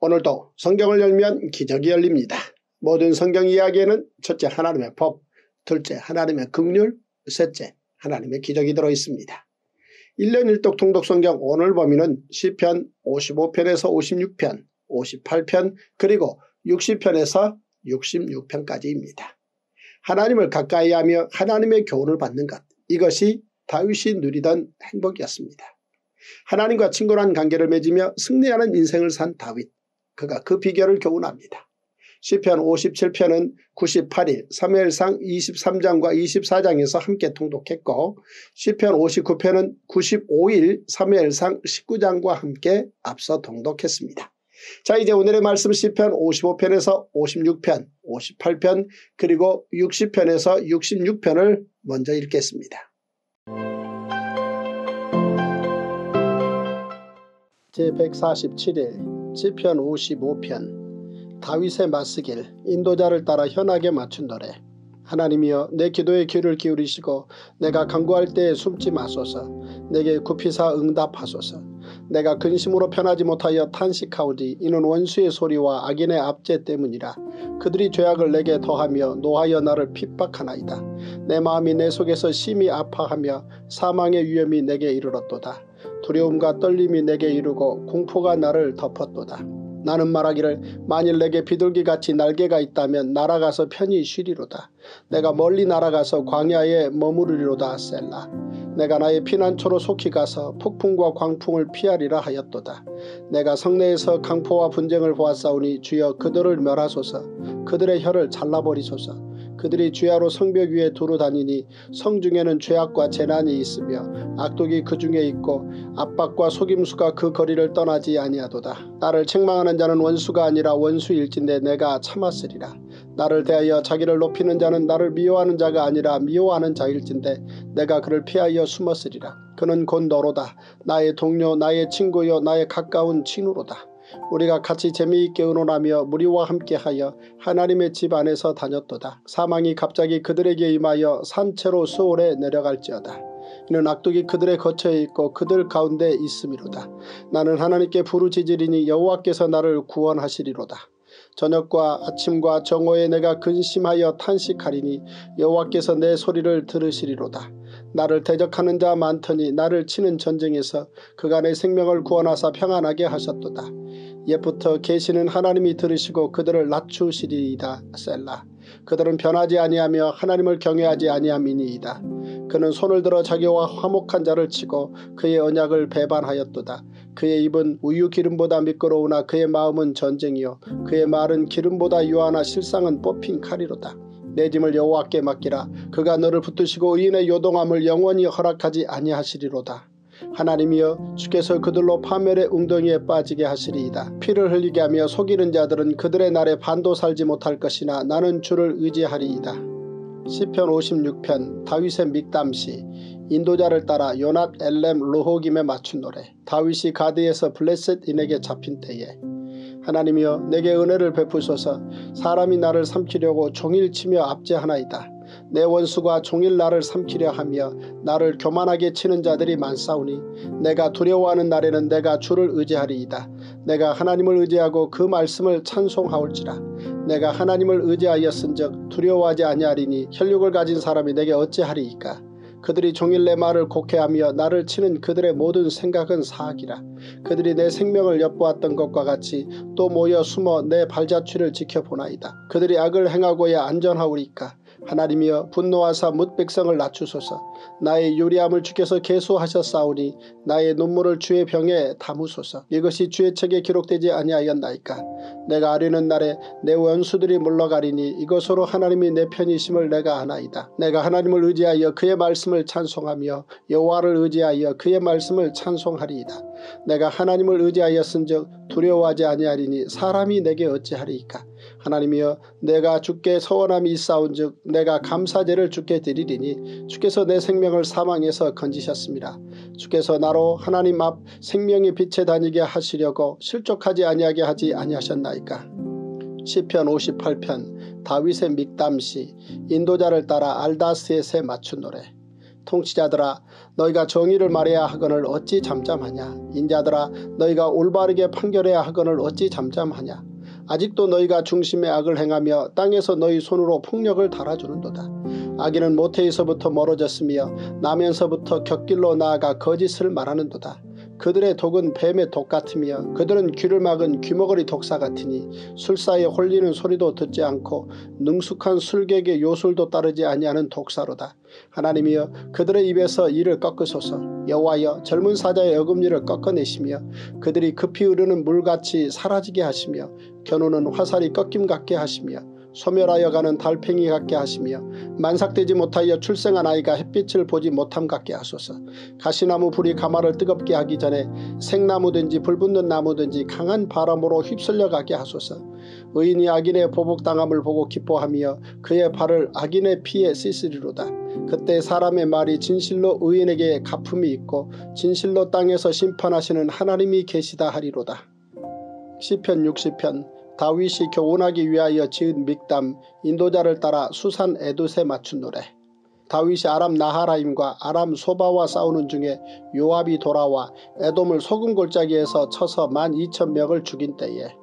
오늘도 성경을 열면 기적이 열립니다. 모든 성경 이야기에는 첫째 하나님의 법, 둘째 하나님의 긍휼, 셋째 하나님의 기적이 들어있습니다. 1년 1독 통독 성경 오늘 범위는 시편 55편에서 56편, 58편 그리고 60편에서 66편까지입니다. 하나님을 가까이 하며 하나님의 교훈을 받는 것, 이것이 다윗이 누리던 행복이었습니다. 하나님과 친근한 관계를 맺으며 승리하는 인생을 산 다윗, 그가 그 비결을 교훈합니다. 시편 57편은 98일 사무엘상 23장과 24장에서 함께 통독했고 시편 59편은 95일 사무엘상 19장과 함께 앞서 통독했습니다. 자, 이제 오늘의 말씀 시편 55편에서 56편, 58편 그리고 60편에서 66편을 먼저 읽겠습니다. 제147일 시편 55편 다윗의 맞쓰길 인도자를 따라 현악에 맞춘 노래. 하나님이여 내 기도에 귀를 기울이시고 내가 간구할 때에 숨지 마소서. 내게 굽히사 응답하소서. 내가 근심으로 편하지 못하여 탄식하오니 이는 원수의 소리와 악인의 압제 때문이라. 그들이 죄악을 내게 더하며 노하여 나를 핍박하나이다. 내 마음이 내 속에서 심히 아파하며 사망의 위험이 내게 이르렀도다. 두려움과 떨림이 내게 이르고 공포가 나를 덮었도다. 나는 말하기를 만일 내게 비둘기같이 날개가 있다면 날아가서 편히 쉬리로다. 내가 멀리 날아가서 광야에 머무르리로다. 셀라. 내가 나의 피난처로 속히 가서 폭풍과 광풍을 피하리라 하였도다. 내가 성내에서 강포와 분쟁을 보았사오니 주여 그들을 멸하소서. 그들의 혀를 잘라버리소서. 그들이 주야로 성벽 위에 두루 다니니 성중에는 죄악과 재난이 있으며 악독이 그 중에 있고 압박과 속임수가 그 거리를 떠나지 아니하도다. 나를 책망하는 자는 원수가 아니라 원수일진데 내가 참았으리라. 나를 대하여 자기를 높이는 자는 나를 미워하는 자가 아니라 미워하는 자일진데 내가 그를 피하여 숨었으리라. 그는 곧 너로다. 나의 동료, 나의 친구요, 나의 가까운 친구로다. 우리가 같이 재미있게 의논하며 무리와 함께하여 하나님의 집 안에서 다녔도다. 사망이 갑자기 그들에게 임하여 산채로 수월에 내려갈지어다. 이는 악독이 그들의 거처에 있고 그들 가운데 있음이로다. 나는 하나님께 부르짖으리니 여호와께서 나를 구원하시리로다. 저녁과 아침과 정오에 내가 근심하여 탄식하리니 여호와께서 내 소리를 들으시리로다. 나를 대적하는 자 많더니 나를 치는 전쟁에서 그가 내 생명을 구원하사 평안하게 하셨도다. 옛부터 계시는 하나님이 들으시고 그들을 낮추시리이다. 셀라. 그들은 변하지 아니하며 하나님을 경외하지 아니함이니이다. 그는 손을 들어 자기와 화목한 자를 치고 그의 언약을 배반하였도다. 그의 입은 우유 기름보다 미끄러우나 그의 마음은 전쟁이요 그의 말은 기름보다 유하나 실상은 뽑힌 칼이로다. 내 짐을 여호와께 맡기라. 그가 너를 붙드시고 의인의 요동함을 영원히 허락하지 아니하시리로다. 하나님이여 주께서 그들로 파멸의 웅덩이에 빠지게 하시리이다. 피를 흘리게 하며 속이는 자들은 그들의 날에 반도 살지 못할 것이나 나는 주를 의지하리이다. 시편 56편 다윗의 믹담시 인도자를 따라 요낫 엘렘 르호김에 맞춘 노래. 다윗이 가드에서 블레셋인에게 잡힌 때에 하나님이여 내게 은혜를 베푸소서. 사람이 나를 삼키려고 종일 치며 압제하나이다. 내 원수가 종일 나를 삼키려 하며 나를 교만하게 치는 자들이 많사오니 내가 두려워하는 날에는 내가 주를 의지하리이다. 내가 하나님을 의지하고 그 말씀을 찬송하올지라. 내가 하나님을 의지하였은즉 두려워하지 아니하리니 혈육을 가진 사람이 내게 어찌하리이까. 그들이 종일 내 말을 곡해하며 나를 치는 그들의 모든 생각은 사악이라. 그들이 내 생명을 엿보았던 것과 같이 또 모여 숨어 내 발자취를 지켜보나이다. 그들이 악을 행하고야 안전하오리까. 하나님이여 분노하사 뭇 백성을 낮추소서. 나의 유리함을 주께서 계수하셨사오니 나의 눈물을 주의 병에 담으소서. 이것이 주의 책에 기록되지 아니하였나이까. 내가 아뢰는 날에 내 원수들이 물러가리니 이것으로 하나님이 내 편이심을 내가 아나이다. 내가 하나님을 의지하여 그의 말씀을 찬송하며 여호와를 의지하여 그의 말씀을 찬송하리이다. 내가 하나님을 의지하였은즉 두려워하지 아니하리니 사람이 내게 어찌하리이까. 하나님이여 내가 주께 서원함이 있사온즉 내가 감사제를 주께 드리리니 주께서 내 생명을 사망에서 건지셨습니다. 주께서 나로 하나님 앞 생명의 빛에 다니게 하시려고 실족하지 아니하게 하지 아니하셨나이까. 시편 58편 다윗의 믹담시 인도자를 따라 알다스의 새 맞춘 노래. 통치자들아 너희가 정의를 말해야 하거늘 어찌 잠잠하냐. 인자들아 너희가 올바르게 판결해야 하거늘 어찌 잠잠하냐. 아직도 너희가 중심의 악을 행하며 땅에서 너희 손으로 폭력을 달아주는도다. 악인은 모태에서부터 멀어졌으며 나면서부터 곁길로 나아가 거짓을 말하는도다. 그들의 독은 뱀의 독 같으며 그들은 귀를 막은 귀머거리 독사 같으니 술사에 홀리는 소리도 듣지 않고 능숙한 술객의 요술도 따르지 아니하는 독사로다. 하나님이여 그들의 입에서 이를 꺾으소서. 여호와여 젊은 사자의 어금니를 꺾어내시며 그들이 급히 흐르는 물같이 사라지게 하시며 겨누는 화살이 꺾임 같게 하시며 소멸하여 가는 달팽이 같게 하시며 만삭되지 못하여 출생한 아이가 햇빛을 보지 못함 같게 하소서. 가시나무 불이 가마를 뜨겁게 하기 전에 생나무든지 불붙는 나무든지 강한 바람으로 휩쓸려 가게 하소서. 의인이 악인의 보복당함을 보고 기뻐하며 그의 발을 악인의 피에 씻으리로다. 그때 사람의 말이 진실로 의인에게 갚음이 있고 진실로 땅에서 심판하시는 하나님이 계시다 하리로다. 시편 60편 다윗이 교훈하기 위하여 지은 믹담. 인도자를 따라 수산 에둣에 맞춘 노래. 다윗이 아람 나하라임과 아람 소바와 싸우는 중에 요압이 돌아와 에돔을 소금 골짜기에서 쳐서 12,000명을 죽인 때에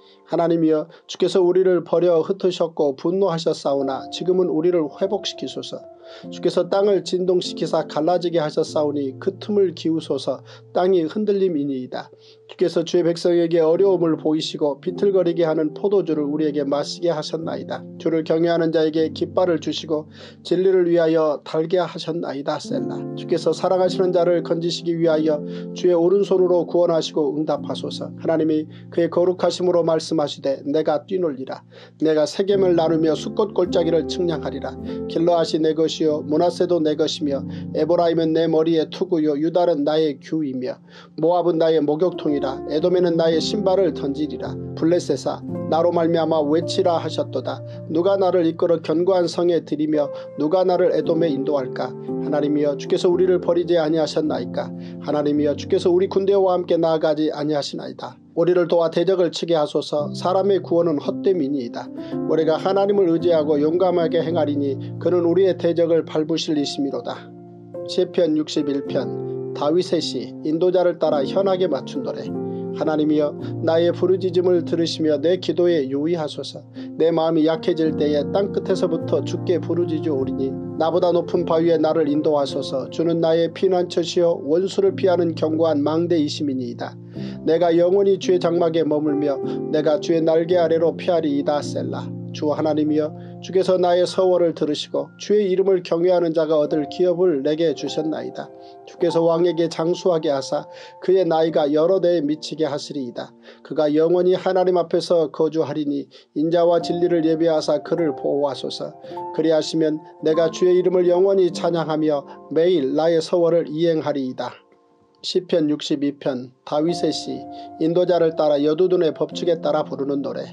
하나님이여 주께서 우리를 버려 흩으셨고 분노하셨사오나 지금은 우리를 회복시키소서. 주께서 땅을 진동시키사 갈라지게 하셨사오니 그 틈을 기우소서. 땅이 흔들림이니이다. 주께서 주의 백성에게 어려움을 보이시고 비틀거리게 하는 포도주를 우리에게 마시게 하셨나이다. 주를 경외하는 자에게 깃발을 주시고 진리를 위하여 달게 하셨나이다. 셀라. 주께서 사랑하시는 자를 건지시기 위하여 주의 오른손으로 구원하시고 응답하소서. 하나님이 그의 거룩하심으로 말씀하시되 내가 뛰놀리라. 내가 세겜을 나누며 숫꽃 골짜기를 측량하리라. 길르앗이 내 것이요 므낫세도 내 것이며 에브라임은 내 머리의 투구요 유다는 나의 규이며 모압은 나의 목욕통이라. 에돔에는 나의 신발을 던지리라. 블레셋아 나로 말미암아 외치라 하셨도다. 누가 나를 이끌어 견고한 성에 들이며 누가 나를 에돔에 인도할까. 하나님이여 주께서 우리를 버리지 아니하셨나이까. 하나님이여 주께서 우리 군대와 함께 나아가지 아니하시나이다. 우리를 도와 대적을 치게 하소서. 사람의 구원은 헛됨이니이다. 우리가 하나님을 의지하고 용감하게 행하리니 그는 우리의 대적을 밟으실 이심이로다. 시편 61편 다윗의 시. 인도자를 따라 현악에 맞춘 노래. 하나님이여 나의 부르짖음을 들으시며 내 기도에 유의하소서. 내 마음이 약해질 때에 땅끝에서부터 주께 부르짖으오리니 나보다 높은 바위에 나를 인도하소서. 주는 나의 피난처시여 원수를 피하는 견고한 망대이심이니이다. 내가 영원히 주의 장막에 머물며 내가 주의 날개 아래로 피하리이다. 셀라. 주 하나님이여 주께서 나의 서원을 들으시고 주의 이름을 경외하는 자가 얻을 기업을 내게 주셨나이다. 주께서 왕에게 장수하게 하사 그의 나이가 여러 대에 미치게 하시리이다. 그가 영원히 하나님 앞에서 거주하리니 인자와 진리를 예비하사 그를 보호하소서. 그리하시면 내가 주의 이름을 영원히 찬양하며 매일 나의 서원을 이행하리이다. 시편 62편 다윗의 시. 인도자를 따라 여두둔의 법칙에 따라 부르는 노래.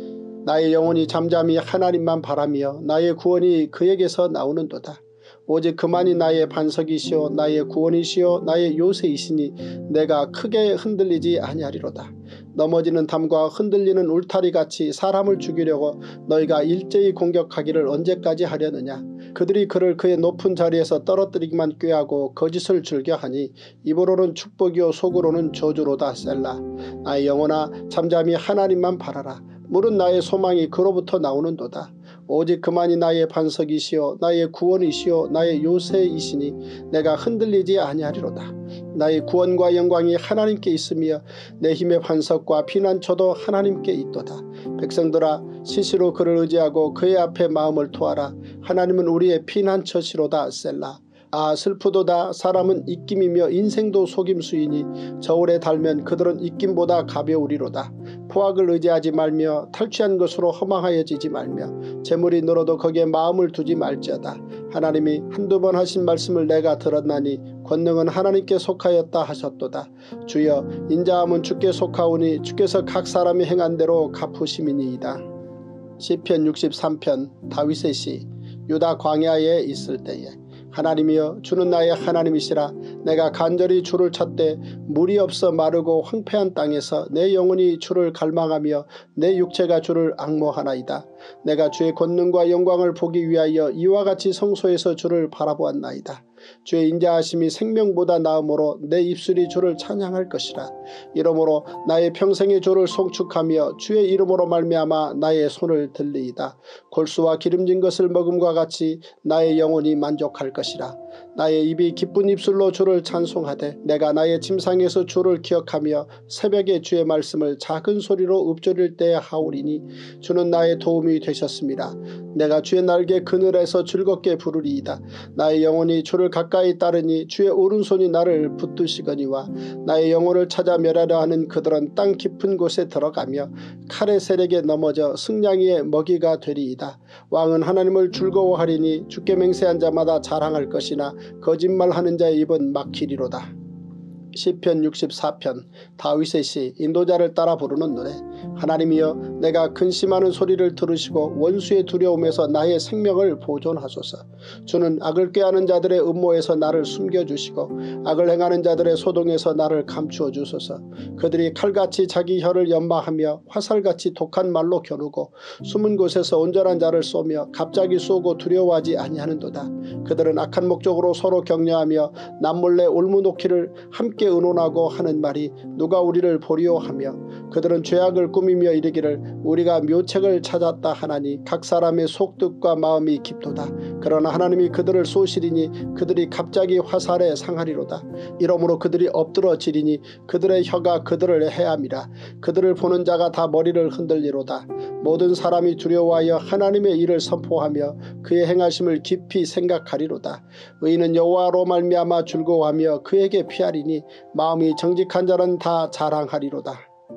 나의 영혼이 잠잠히 하나님만 바라며 나의 구원이 그에게서 나오는도다. 오직 그만이 나의 반석이시오 나의 구원이시오 나의 요새이시니 내가 크게 흔들리지 아니하리로다. 넘어지는 담과 흔들리는 울타리같이 사람을 죽이려고 너희가 일제히 공격하기를 언제까지 하려느냐. 그들이 그를 그의 높은 자리에서 떨어뜨리기만 꾀하고 거짓을 즐겨하니 입으로는 축복이요 속으로는 저주로다. 셀라. 나의 영혼아 잠잠히 하나님만 바라라. 물은 나의 소망이 그로부터 나오는도다. 오직 그만이 나의 반석이시오 나의 구원이시오 나의 요새이시니 내가 흔들리지 아니하리로다. 나의 구원과 영광이 하나님께 있으며 내 힘의 반석과 피난처도 하나님께 있도다. 백성들아 시시로 그를 의지하고 그의 앞에 마음을 토하라. 하나님은 우리의 피난처시로다. 셀라. 아 슬프도다. 사람은 입김이며 인생도 속임수이니 저울에 달면 그들은 입김보다 가벼우리로다. 포악을 의지하지 말며 탈취한 것으로 허망하여지지 말며 재물이 늘어도 거기에 마음을 두지 말지어다. 하나님이 한두 번 하신 말씀을 내가 들었나니 권능은 하나님께 속하였다 하셨도다. 주여 인자함은 주께 속하오니 주께서 각 사람이 행한 대로 갚으심이니이다. 시편 63편 다윗의 시. 유다 광야에 있을 때에 하나님이여 주는 나의 하나님이시라. 내가 간절히 주를 찾되 물이 없어 마르고 황폐한 땅에서 내 영혼이 주를 갈망하며 내 육체가 주를 앙모하나이다. 내가 주의 권능과 영광을 보기 위하여 이와 같이 성소에서 주를 바라보았나이다. 주의 인자하심이 생명보다 나음으로 내 입술이 주를 찬양할 것이라. 이러므로 나의 평생의 주를 송축하며 주의 이름으로 말미암아 나의 손을 들리이다. 골수와 기름진 것을 먹음과 같이 나의 영혼이 만족할 것이라. 나의 입이 기쁜 입술로 주를 찬송하되 내가 나의 침상에서 주를 기억하며 새벽에 주의 말씀을 작은 소리로 읊조릴 때에 하오리니 주는 나의 도움이 되셨습니다. 내가 주의 날개 그늘에서 즐겁게 부르리이다. 나의 영혼이 주를 가까이 따르니 주의 오른손이 나를 붙드시거니와 나의 영혼을 찾아 멸하려 하는 그들은 땅 깊은 곳에 들어가며 칼의 세력에 넘어져 승냥이의 먹이가 되리이다. 왕은 하나님을 즐거워하리니 주께 맹세한 자마다 자랑할 것이나 거짓말하는 자의 입은 막히리로다. 시편 64편 다윗의 시 인도자를 따라 부르는 노래. 하나님이여 내가 근심하는 소리를 들으시고 원수의 두려움에서 나의 생명을 보존하소서. 주는 악을 꾀하는 자들의 음모에서 나를 숨겨주시고 악을 행하는 자들의 소동에서 나를 감추어 주소서. 그들이 칼같이 자기 혀를 연마하며 화살같이 독한 말로 겨누고 숨은 곳에서 온전한 자를 쏘며 갑자기 쏘고 두려워하지 아니하는도다. 그들은 악한 목적으로 서로 격려하며 남몰래 올무놓기를 함께 의논하고 하는 말이 누가 우리를 보리오 하며 그들은 죄악을 꾸미며 이르기를 우리가 묘책을 찾았다 하나니 각 사람의 속뜻과 마음이 깊도다. 그러나 하나님이 그들을 쏘시리니 그들이 갑자기 화살에 상하리로다. 이러므로 그들이 엎드러지리니 그들의 혀가 그들을 해함이라. 그들을 보는 자가 다 머리를 흔들리로다. 모든 사람이 두려워하여 하나님의 일을 선포하며 그의 행하심을 깊이 생각하리로다. 의인은 여호와로 말미암아 즐거워하며 그에게 피하리니 마음이 정직한 자는 다 자랑하리로다.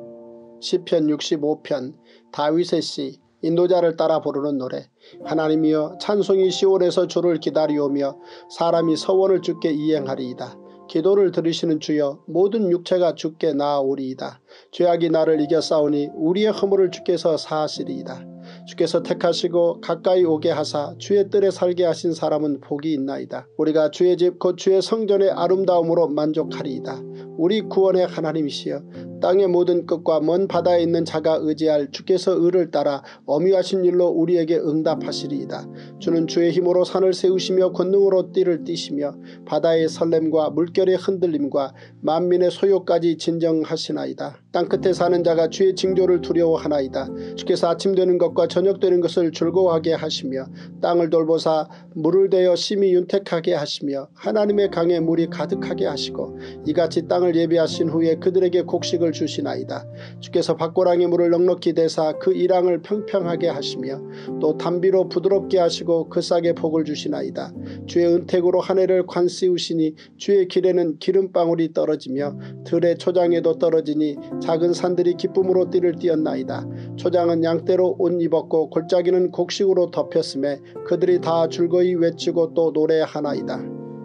시편 65편 다윗의 시 인도자를 따라 부르는 노래. 하나님이여 찬송이 시온에서 주를 기다리오며 사람이 서원을 주께 이행하리이다. 기도를 들으시는 주여 모든 육체가 주께 나아오리이다. 죄악이 나를 이겨싸우니 우리의 허물을 주께서 사하시리이다. 주께서 택하시고 가까이 오게 하사 주의 뜰에 살게 하신 사람은 복이 있나이다. 우리가 주의 집 곧 주의 성전의 아름다움으로 만족하리이다. 우리 구원의 하나님이시여 땅의 모든 끝과 먼 바다에 있는 자가 의지할 주께서 의를 따라 엄위하신 일로 우리에게 응답하시리이다. 주는 주의 힘으로 산을 세우시며 권능으로 띠를 띠시며 바다의 설렘과 물결의 흔들림과 만민의 소요까지 진정하시나이다. 땅끝에 사는 자가 주의 징조를 두려워하나이다. 주께서 아침 되는 것과 저녁 되는 것을 즐거워하게 하시며 땅을 돌보사 물을 대어 심히 윤택하게 하시며 하나님의 강에 물이 가득하게 하시고 이같이 땅을 예비하신 후에 그들에게 곡식을 주시나이다. 주께서 밭고랑의 물을 넉넉히 대사 그 이랑을 평평하게 하시며 또 담비로 부드럽게 하시고 그 싹에 복을 주시나이다. 주의 은택으로 한 해를 관씌우시니 주의 길에는 기름방울이 떨어지며 들의 초장에도 떨어지니 작은 산들이 기쁨으로 띠를 띠었나이다. 초장은 양떼로 옷 입었고 골짜기는 곡식으로 덮였음에 그들이 다 즐거이 외치고 또 노래하나이다.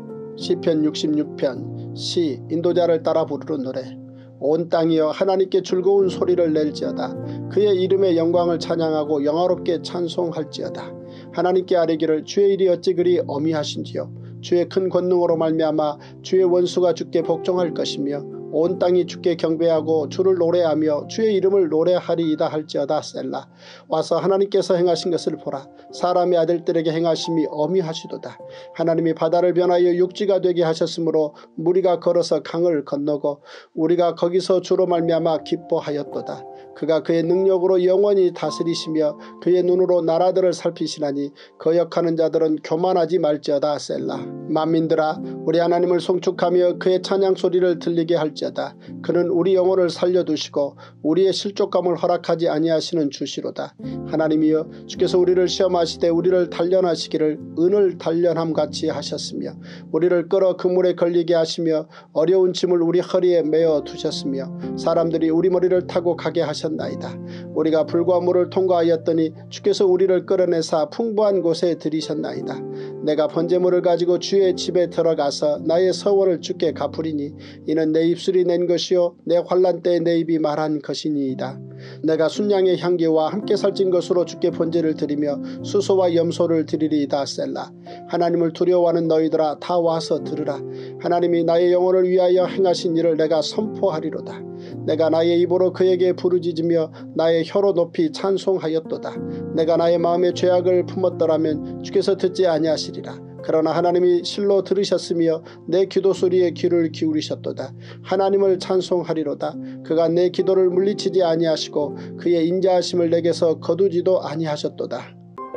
시편 66편 시 인도자를 따라 부르는 노래. 온 땅이여 하나님께 즐거운 소리를 낼지어다. 그의 이름의 영광을 찬양하고 영화롭게 찬송할지어다. 하나님께 아뢰기를 주의 일이 어찌 그리 어미하신지요. 주의 큰 권능으로 말미암아 주의 원수가 주께 복종할 것이며 온 땅이 주께 경배하고 주를 노래하며 주의 이름을 노래하리이다 할지어다. 셀라. 와서 하나님께서 행하신 것을 보라. 사람의 아들들에게 행하심이 어미하시도다. 하나님이 바다를 변하여 육지가 되게 하셨으므로 무리가 걸어서 강을 건너고 우리가 거기서 주로 말미암아 기뻐하였도다. 그가 그의 능력으로 영원히 다스리시며 그의 눈으로 나라들을 살피시나니 거역하는 자들은 교만하지 말지어다. 셀라. 만민들아 우리 하나님을 송축하며 그의 찬양 소리를 들리게 할지어다. 그는 우리 영혼을 살려두시고 우리의 실족감을 허락하지 아니하시는 주시로다. 하나님이여 주께서 우리를 시험하시되 우리를 단련하시기를 은을 단련함같이 하셨으며 우리를 끌어 그물에 걸리게 하시며 어려운 짐을 우리 허리에 메어 두셨으며 사람들이 우리 머리를 타고 가게 하셨나이다. 우리가 불과 물을 통과하였더니 주께서 우리를 끌어내사 풍부한 곳에 들이셨나이다. 내가 번제물을 가지고 주의 집에 들어가서 나의 서원을 주께 갚으리니 이는 내 입술이 낸 것이요 내 환난 때에 내 입이 말한 것이니이다. 내가 순양의 향기와 함께 살찐 것으로 주께 번제를 드리며 수소와 염소를 드리리이다. 셀라. 하나님을 두려워하는 너희들아 다 와서 들으라. 하나님이 나의 영혼을 위하여 행하신 일을 내가 선포하리로다. 내가 나의 입으로 그에게 부르짖으며 나의 혀로 높이 찬송하였도다. 내가 나의 마음의 죄악을 품었더라면 주께서 듣지 아니하시리라. 그러나 하나님이 실로 들으셨으며 내 기도 소리에 귀를 기울이셨도다. 하나님을 찬송하리로다. 그가 내 기도를 물리치지 아니하시고 그의 인자하심을 내게서 거두지도 아니하셨도다.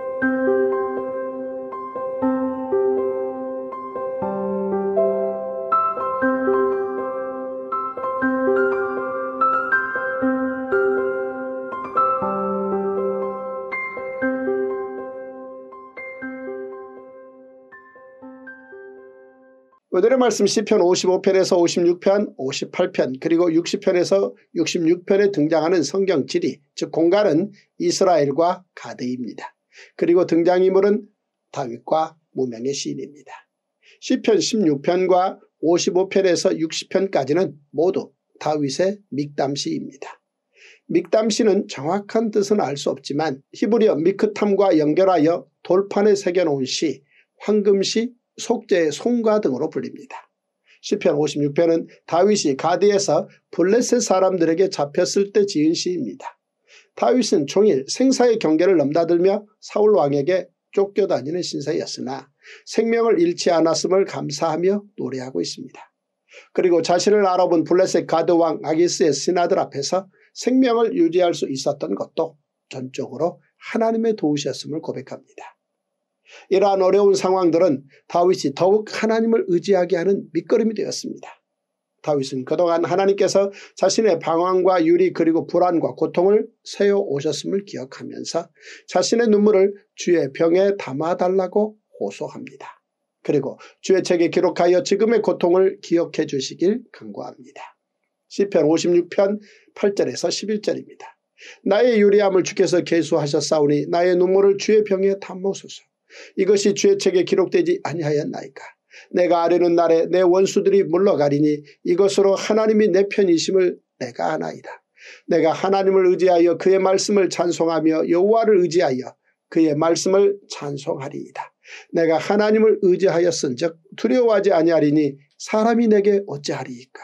오늘의 말씀 시편 55편에서 56편, 58편 그리고 60편에서 66편에 등장하는 성경 지리 즉 공간은 이스라엘과 가드입니다. 그리고 등장인물은 다윗과 무명의 시인입니다. 시편 16편과 55편에서 60편까지는 모두 다윗의 믹담시입니다. 믹담시는 정확한 뜻은 알 수 없지만 히브리어 미크탐과 연결하여 돌판에 새겨놓은 시, 황금시, 속죄의 송가 등으로 불립니다. 시편 56편은 다윗이 가드에서 블레셋 사람들에게 잡혔을 때 지은 시입니다. 다윗은 종일 생사의 경계를 넘나들며 사울 왕에게 쫓겨다니는 신세였으나 생명을 잃지 않았음을 감사하며 노래하고 있습니다. 그리고 자신을 알아본 블레셋 가드 왕 아기스의 신하들 앞에서 생명을 유지할 수 있었던 것도 전적으로 하나님의 도우셨음을 고백합니다. 이러한 어려운 상황들은 다윗이 더욱 하나님을 의지하게 하는 밑거름이 되었습니다. 다윗은 그동안 하나님께서 자신의 방황과 유리 그리고 불안과 고통을 세워오셨음을 기억하면서 자신의 눈물을 주의 병에 담아달라고 호소합니다. 그리고 주의 책에 기록하여 지금의 고통을 기억해 주시길 간구합니다. 시편 56편 8절에서 11절입니다. 나의 유리함을 주께서 계수하셨사오니 나의 눈물을 주의 병에 담으소서. 이것이 주의 책에 기록되지 아니하였나이까. 내가 아뢰는 날에 내 원수들이 물러가리니 이것으로 하나님이 내 편이심을 내가 아나이다. 내가 하나님을 의지하여 그의 말씀을 찬송하며 여호와를 의지하여 그의 말씀을 찬송하리이다. 내가 하나님을 의지하였은즉 두려워하지 아니하리니 사람이 내게 어찌하리이까.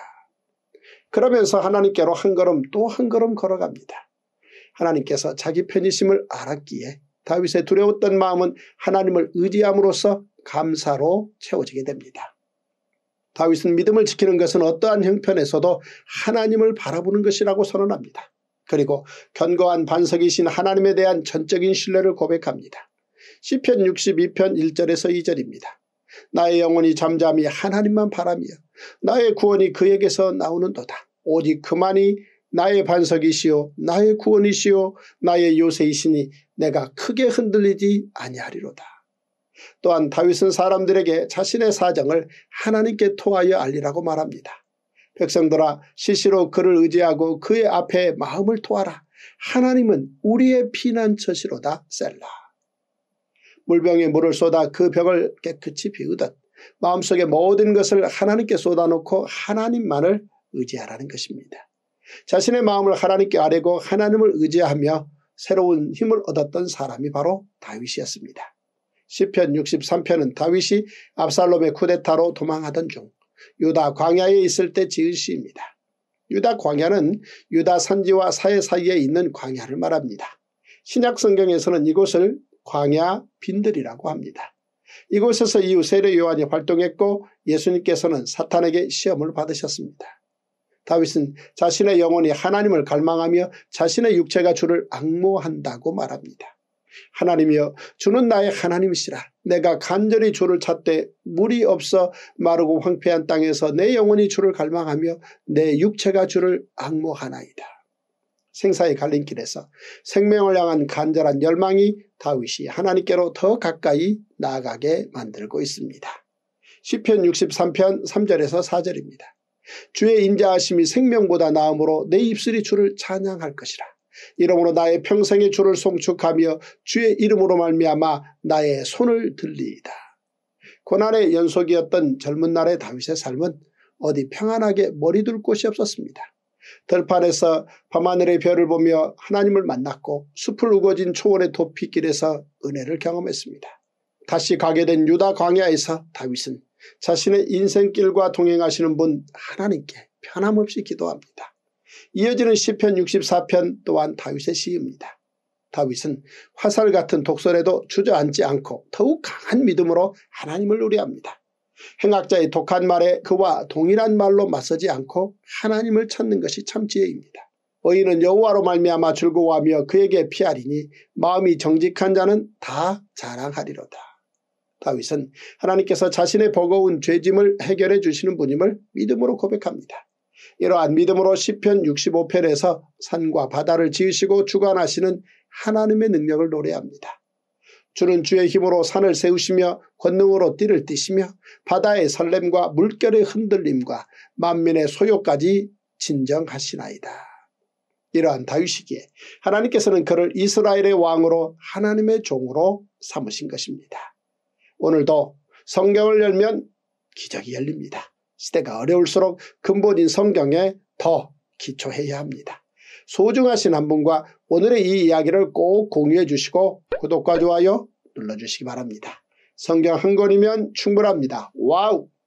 그러면서 하나님께로 한 걸음 또 한 걸음 걸어갑니다. 하나님께서 자기 편이심을 알았기에 다윗의 두려웠던 마음은 하나님을 의지함으로써 감사로 채워지게 됩니다. 다윗은 믿음을 지키는 것은 어떠한 형편에서도 하나님을 바라보는 것이라고 선언합니다. 그리고 견고한 반석이신 하나님에 대한 전적인 신뢰를 고백합니다. 시편 62편 1절에서 2절입니다. 나의 영혼이 잠잠히 하나님만 바라며 나의 구원이 그에게서 나오는도다. 오직 그만이 나의 반석이시오 나의 구원이시오 나의 요새이시니 내가 크게 흔들리지 아니하리로다. 또한 다윗은 사람들에게 자신의 사정을 하나님께 토하여 알리라고 말합니다. 백성들아 시시로 그를 의지하고 그의 앞에 마음을 토하라. 하나님은 우리의 피난처시로다. 셀라. 물병에 물을 쏟아 그 벽을 깨끗이 비우듯 마음속의 모든 것을 하나님께 쏟아놓고 하나님만을 의지하라는 것입니다. 자신의 마음을 하나님께 아뢰고 하나님을 의지하며 새로운 힘을 얻었던 사람이 바로 다윗이었습니다. 시편 63편은 다윗이 압살롬의 쿠데타로 도망하던 중 유다 광야에 있을 때 지은 시입니다. 유다 광야는 유다 산지와 사해 사이에 있는 광야를 말합니다. 신약 성경에서는 이곳을 광야 빈들이라고 합니다. 이곳에서 이후 세례 요한이 활동했고 예수님께서는 사탄에게 시험을 받으셨습니다. 다윗은 자신의 영혼이 하나님을 갈망하며 자신의 육체가 주를 앙모한다고 말합니다. 하나님이여 주는 나의 하나님이시라. 내가 간절히 주를 찾되 물이 없어 마르고 황폐한 땅에서 내 영혼이 주를 갈망하며 내 육체가 주를 앙모하나이다. 생사의 갈림길에서 생명을 향한 간절한 열망이 다윗이 하나님께로 더 가까이 나아가게 만들고 있습니다. 시편 63편 3절에서 4절입니다. 주의 인자하심이 생명보다 나음으로 내 입술이 주를 찬양할 것이라. 이러므로 나의 평생에 주를 송축하며 주의 이름으로 말미암아 나의 손을 들리이다. 고난의 연속이었던 젊은 날의 다윗의 삶은 어디 평안하게 머리둘 곳이 없었습니다. 들판에서 밤하늘의 별을 보며 하나님을 만났고 숲을 우거진 초원의 도피길에서 은혜를 경험했습니다. 다시 가게 된 유다 광야에서 다윗은 자신의 인생길과 동행하시는 분 하나님께 변함없이 기도합니다. 이어지는 시편 64편 또한 다윗의 시입니다. 다윗은 화살 같은 독설에도 주저앉지 않고 더욱 강한 믿음으로 하나님을 의뢰합니다. 행악자의 독한 말에 그와 동일한 말로 맞서지 않고 하나님을 찾는 것이 참 지혜입니다. 의인은 여호와로 말미암아 즐거워하며 그에게 피하리니 마음이 정직한 자는 다 자랑하리로다. 다윗은 하나님께서 자신의 버거운 죄짐을 해결해 주시는 분임을 믿음으로 고백합니다. 이러한 믿음으로 시편 65편에서 산과 바다를 지으시고 주관하시는 하나님의 능력을 노래합니다. 주는 주의 힘으로 산을 세우시며 권능으로 띠를 띠시며 바다의 설렘과 물결의 흔들림과 만민의 소요까지 진정하시나이다. 이러한 다윗이기에 하나님께서는 그를 이스라엘의 왕으로 하나님의 종으로 삼으신 것입니다. 오늘도 성경을 열면 기적이 열립니다. 시대가 어려울수록 근본인 성경에 더 기초해야 합니다. 소중하신 한 분과 오늘의 이 이야기를 꼭 공유해 주시고 구독과 좋아요 눌러주시기 바랍니다. 성경 한 권이면 충분합니다. 와우!